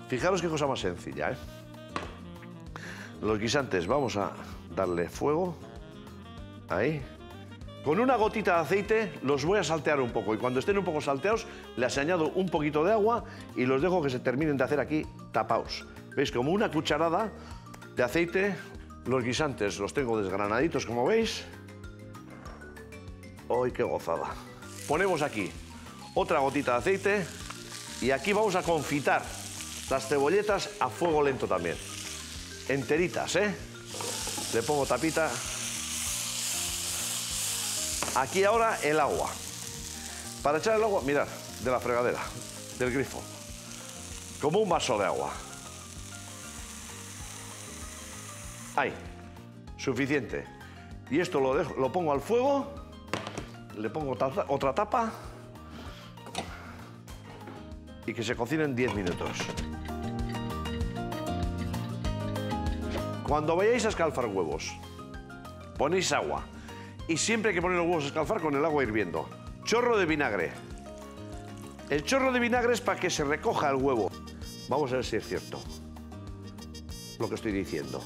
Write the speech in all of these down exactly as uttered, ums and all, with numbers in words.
Fijaros qué cosa más sencilla, ¿eh? Los guisantes, vamos a darle fuego. Ahí. Con una gotita de aceite los voy a saltear un poco y cuando estén un poco salteados les añado un poquito de agua y los dejo que se terminen de hacer aquí tapaos. ¿Veis? Como una cucharada de aceite. Los guisantes los tengo desgranaditos, como veis. ¡Ay, qué gozada! Ponemos aquí otra gotita de aceite y aquí vamos a confitar las cebolletas a fuego lento también. Enteritas, ¿eh? Le pongo tapita. Aquí ahora el agua. Para echar el agua, mirad, de la fregadera, del grifo. Como un vaso de agua. Ahí, suficiente. Y esto lo, dejo, lo pongo al fuego, le pongo otra, otra tapa y que se cocinen diez minutos. Cuando vayáis a escalfar huevos, ponéis agua. Y siempre hay que poner los huevos a escalfar con el agua hirviendo. Chorro de vinagre. El chorro de vinagre es para que se recoja el huevo. Vamos a ver si es cierto lo que estoy diciendo.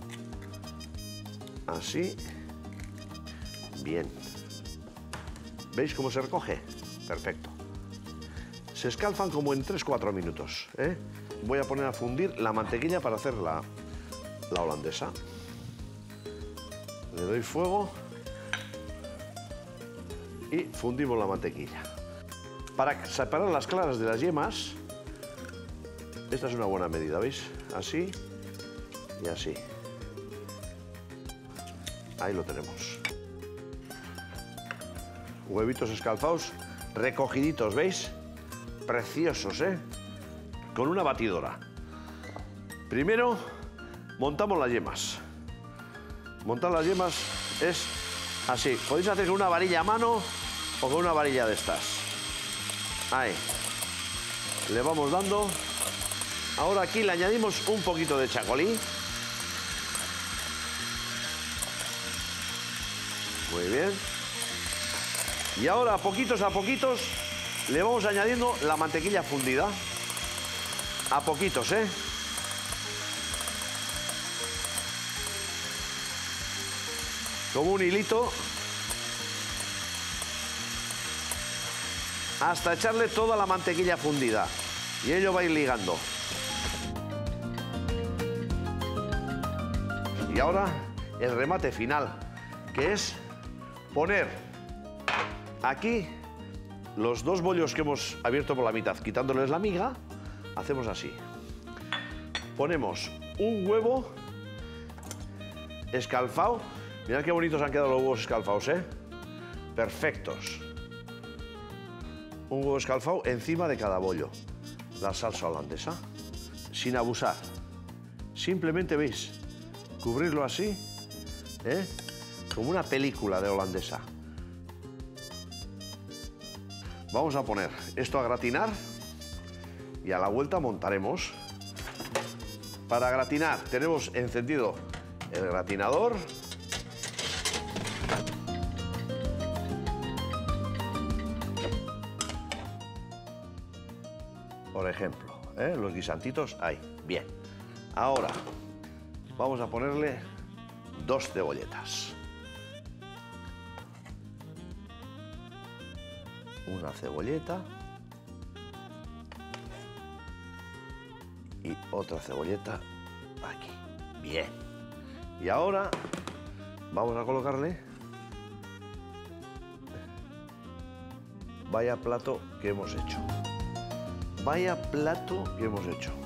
Así. Bien. ¿Veis cómo se recoge? Perfecto. Se escalfan como en tres cuatro minutos, ¿eh? Voy a poner a fundir la mantequilla para hacer la, la holandesa. Le doy fuego. Y fundimos la mantequilla. Para separar las claras de las yemas, esta es una buena medida, ¿veis? Así y así. Ahí lo tenemos. Huevitos escalfados, recogiditos, ¿veis? Preciosos, ¿eh? Con una batidora. Primero, montamos las yemas. Montar las yemas es así. Podéis hacer con una varilla a mano o con una varilla de estas. Ahí. Le vamos dando. Ahora aquí le añadimos un poquito de chacolí. Muy bien. Y ahora, a poquitos a poquitos, le vamos añadiendo la mantequilla fundida. A poquitos, ¿eh? Como un hilito. Hasta echarle toda la mantequilla fundida. Y ello va a ir ligando. Y ahora el remate final, que es poner aquí los dos bollos que hemos abierto por la mitad, quitándoles la miga. Hacemos así. Ponemos un huevo escalfado. Mirad qué bonitos han quedado los huevos escalfados, ¿eh? Perfectos. Un huevo escalfado encima de cada bollo. La salsa holandesa. Sin abusar. Simplemente, ¿veis? Cubrirlo así, ¿eh? Como una película de holandesa. Vamos a poner esto a gratinar y a la vuelta montaremos. Para gratinar tenemos encendido el gratinador. Por ejemplo, ¿eh? Los guisantitos ahí. Bien. Ahora vamos a ponerle dos cebolletas. Una cebolleta y otra cebolleta aquí. Bien. Y ahora vamos a colocarle, vaya plato que hemos hecho. Vaya plato que hemos hecho.